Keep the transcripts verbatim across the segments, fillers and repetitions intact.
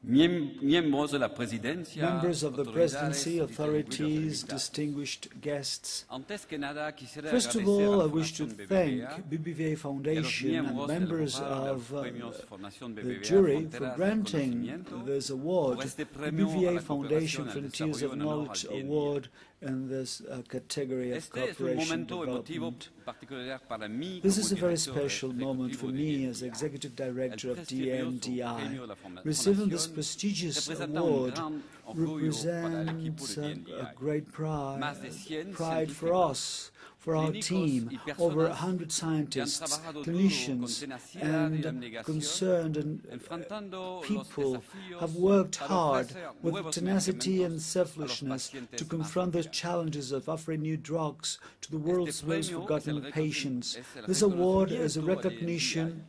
Members of the presidency, authorities, distinguished guests. First of all, I wish to thank B B V A Foundation and members of uh, the jury for granting this award, the B B V A Foundation Frontiers of Knowledge Award in this uh, category of cooperation development. This is a very special moment for me as Executive Director of D N D I. Receiving this prestigious award represents uh, a great pride, pride for us, for our team. Over a hundred scientists, clinicians, and concerned and uh, people have worked hard with tenacity and selflessness to confront the challenges of offering new drugs to the world's most forgotten patients. This award is a recognition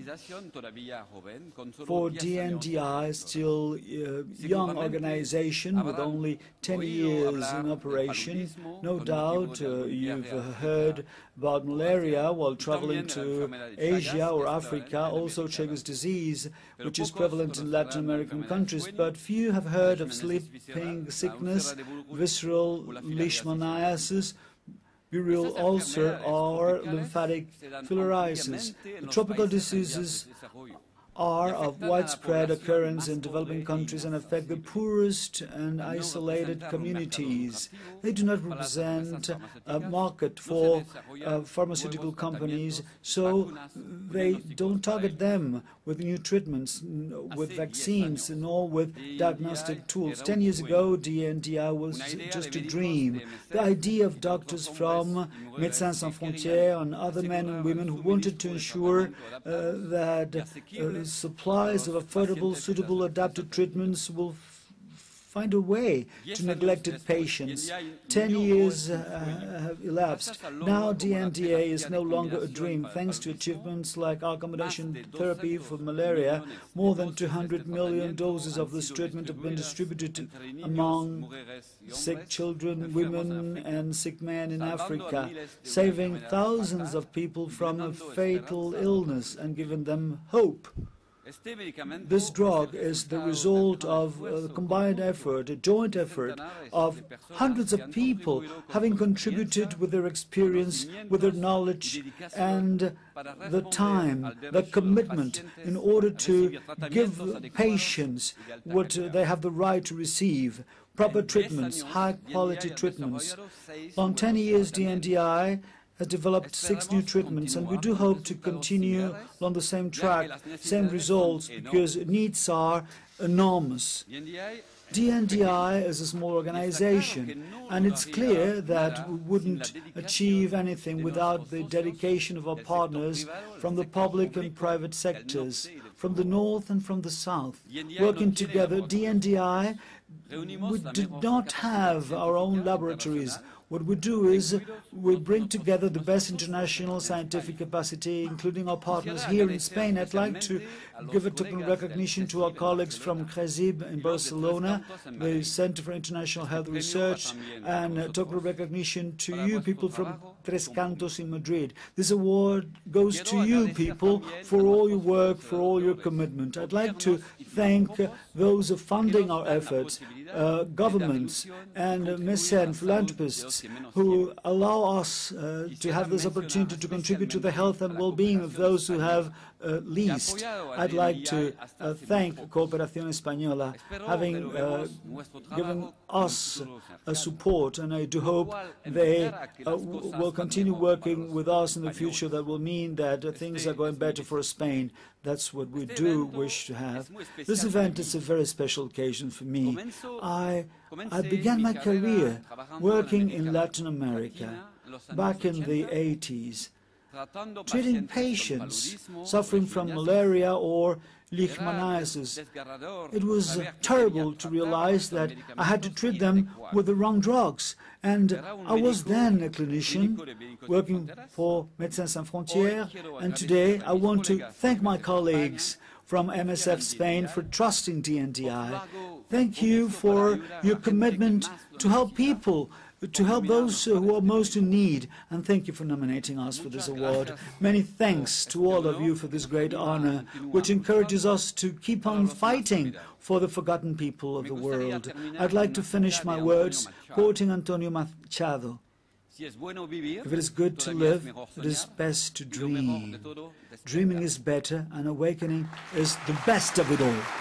for D N D I, still a young organization with only ten years in operation. No doubt uh, you've uh, heard about malaria while traveling to Asia or Africa, also Chagas disease, which is prevalent in Latin American countries, but few have heard of sleeping sickness, visceral leishmaniasis, burial ulcer, or lymphatic filariasis. The tropical diseases are of widespread occurrence in developing countries and affect the poorest and isolated communities. They do not represent a market for uh, pharmaceutical companies, so they don't target them with new treatments, with vaccines, nor with diagnostic tools. Ten years ago, D N D I was just a dream. The idea of doctors from Médecins Sans Frontières and other men and women who wanted to ensure uh, that uh, supplies of affordable, suitable, adapted treatments will find a way to neglected patients. Ten years uh, have elapsed. Now D N D A is no longer a dream. Thanks to achievements like our combination therapy for malaria, more than two hundred million doses of this treatment have been distributed among sick children, women, and sick men in Africa, saving thousands of people from a fatal illness and giving them hope. This drug is the result of a combined effort, a joint effort of hundreds of people having contributed with their experience, with their knowledge, and the time, the commitment in order to give patients what they have the right to receive. Proper treatments, high-quality treatments. On ten years, D N D I has developed six new treatments, and we do hope to continue on the same track, same results, because needs are enormous. D N D I is a small organization, and it's clear that we wouldn't achieve anything without the dedication of our partners from the public and private sectors, from the north and from the south. Working together, D N D I, we did not have our own laboratories. What we do is we bring together the best international scientific capacity, including our partners here in Spain. I'd like to give a token of recognition to our colleagues from CRESIB in Barcelona, the Center for International Health Research, and a token of recognition to you people from Tres Cantos in Madrid. This award goes to you people for all your work, for all your commitment. I'd like to thank those who are funding our efforts, uh, governments and uh, mécènes, philanthropists, who allow us uh, to have this opportunity to contribute to the health and well-being of those who have uh, least. I'd like to uh, thank Cooperación Española, having uh, given us uh, support, and I do hope they uh, will continue working with us in the future. That will mean that uh, things are going better for Spain. That's what we do wish to have. This event is a very special occasion for me. I, I began my career working in Latin America back in the eighties, treating patients suffering from malaria or leishmaniasis. It was uh, terrible to realize that I had to treat them with the wrong drugs. And I was then a clinician working for Médecins Sans Frontières, and today I want to thank my colleagues from M S F Spain for trusting D N D I. Thank you for your commitment to help people to help those who are most in need. And thank you for nominating us for this award. Many thanks to all of you for this great honor, which encourages us to keep on fighting for the forgotten people of the world. I'd like to finish my words quoting Antonio Machado. If it is good to live, it is best to dream. Dreaming is better, and awakening is the best of it all.